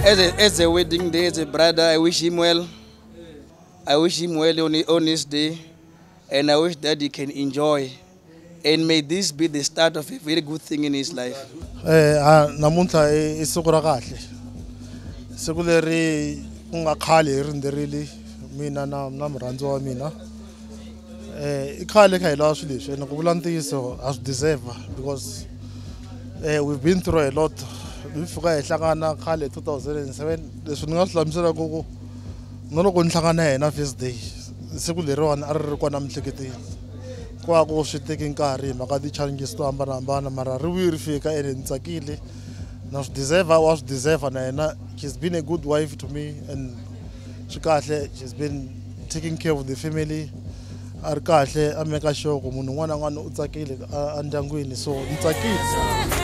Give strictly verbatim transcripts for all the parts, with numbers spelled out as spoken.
As a, as a wedding day, as a brother, I wish him well. I wish him well on, on his day. And I wish that he can enjoy. And may this be the start of a very good thing in his life. Namunta isukura kahle. Sekuleri kunga khali rinderili mina na namrandzo wa mina. Eh ikhale khayila swileswi and ku vulantiso as deserve because eh we've been through a lot. We fika ehlangana khale two thousand seven leswi ni nga hlamusela ku no loko ni hlangana yena first day siku leriwani a ri ri kona mihleketeni kwa ku swi teki nkarhi mhaka ti challenges to hambanahambana mara ri vuyi ri fika ene ni tsakile na swi deserve wa swi deserve na yena. She's been a good wife to me and swi kahle. She's been taking care of the family. A ri kahle a meka sure ku munhu un'wana na un'wana u tsakile endyangwini so ni tsakile.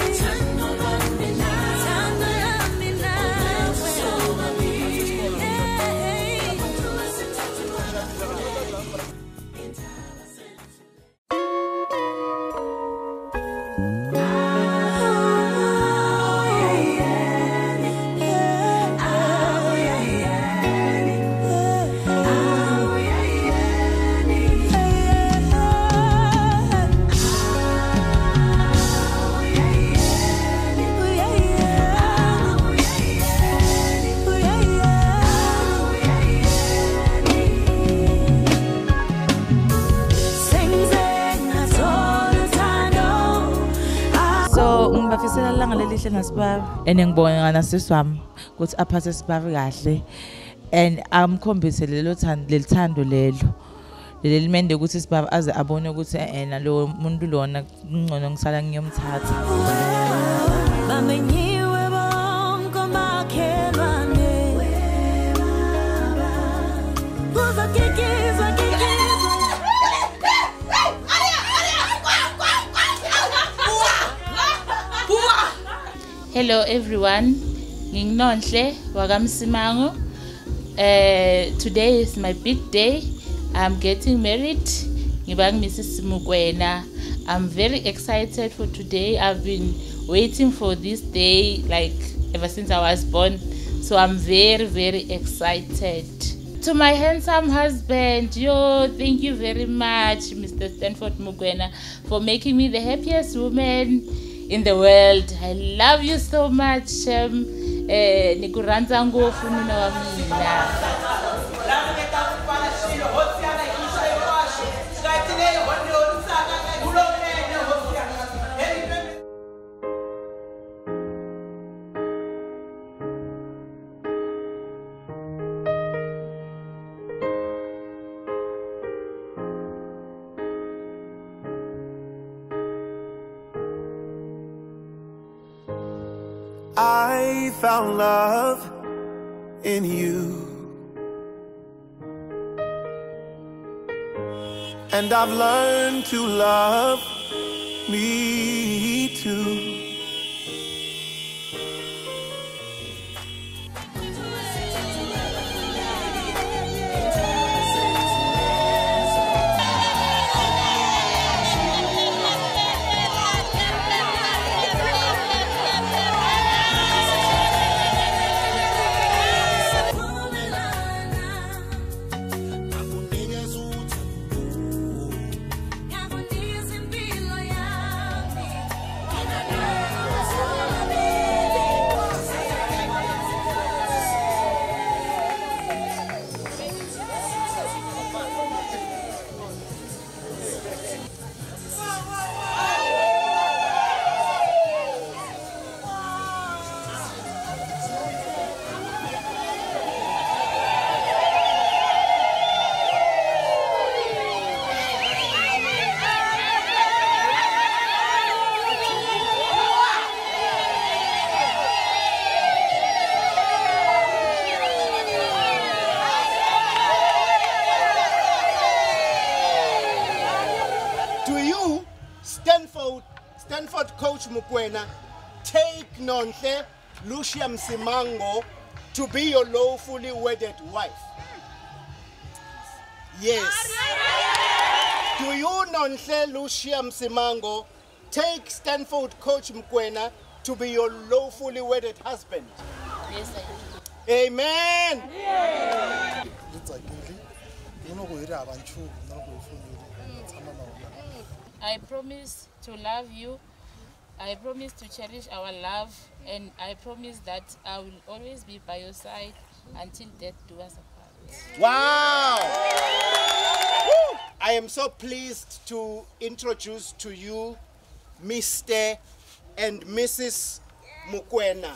And ngibonga nasisi wami ukuthi aphathe sibavi kahle and amkhombise lelo thando lelithando lelo leli mende ukuthi sibavi aze abone ukuthi ena lo muntu lona ngcono ngisala ngiyomthatha. Hello everyone, Nginonhle wakamsimango. Uh, today is my big day. I'm getting married. Ngibang Missus Mokwena. I'm very excited for today. I've been waiting for this day like ever since I was born. So I'm very, very excited. To my handsome husband, yo, thank you very much, Mister Stanford Mokwena, for making me the happiest woman in the world. I love you so much. Um, eh, nikuranza ngofu nina wa mina. I found love in you, and I've learned to love me too. Stanford coach Mokwena, take Nonhle Lucia Msimango to be your lawfully wedded wife? Yes. Do you, Nonhle Lucia Msimango, take Stanford coach Mokwena to be your lawfully wedded husband? Yes, I do. Amen. I promise to love you. I promise to cherish our love, and I promise that I will always be by your side until death do us apart. Wow! Woo! I am so pleased to introduce to you Mister and Missus Mokwena.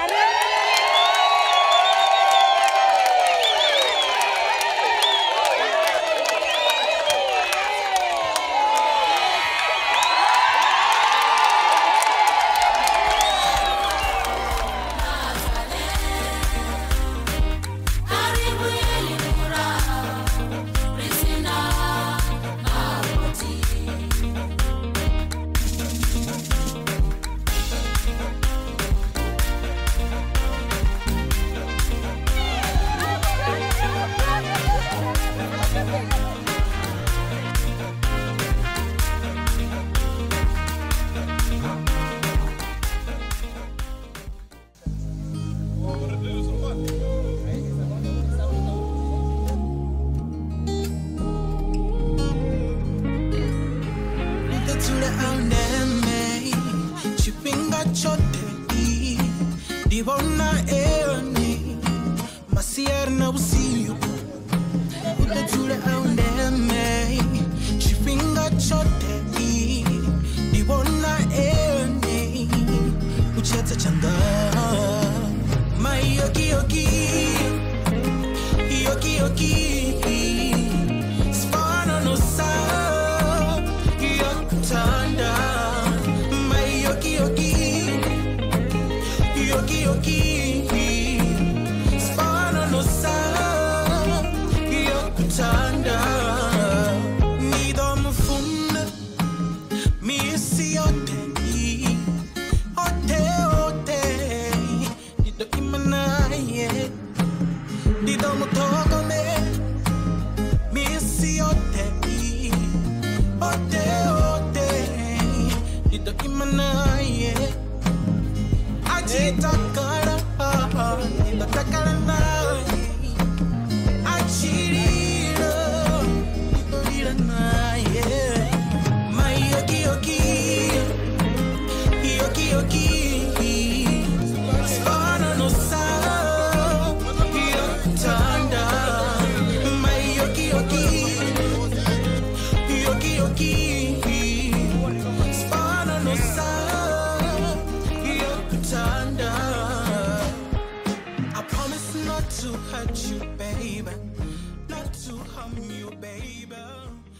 I promise not to hurt you, baby, not to harm you, baby.